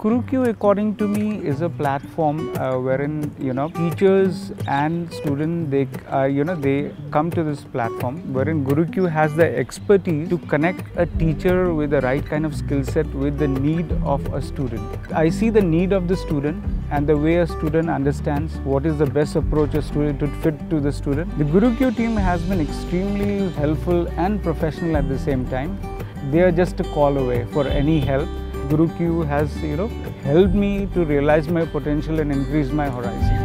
GuruQ, according to me, is a platform wherein teachers and students they come to this platform, wherein GuruQ has the expertise to connect a teacher with the right kind of skill set with the need of a student. I see the need of the student and the way a student understands what is the best approach a student to fit to the student. The GuruQ team has been extremely helpful and professional at the same time. They are just a call away for any help. GuruQ has helped me to realize my potential and increase my horizon.